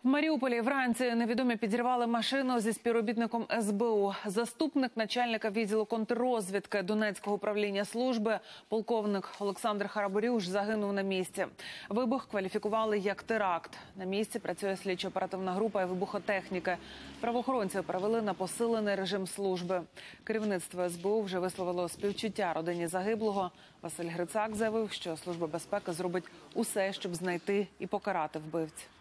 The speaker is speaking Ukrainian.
В Маріуполі вранці невідомі підірвали машину зі співробітником СБУ. Заступник начальника відділу контррозвідки Донецького управління служби, полковник Олександр Хараборюш, загинув на місці. Вибух кваліфікували як теракт. На місці працює слідчо-оперативна група і вибухотехніки. Правоохоронці перевели на посилений режим служби. Керівництво СБУ вже висловило співчуття родині загиблого. Василь Грицак заявив, що Служба безпеки зробить усе, щоб знайти і покарати вбивць.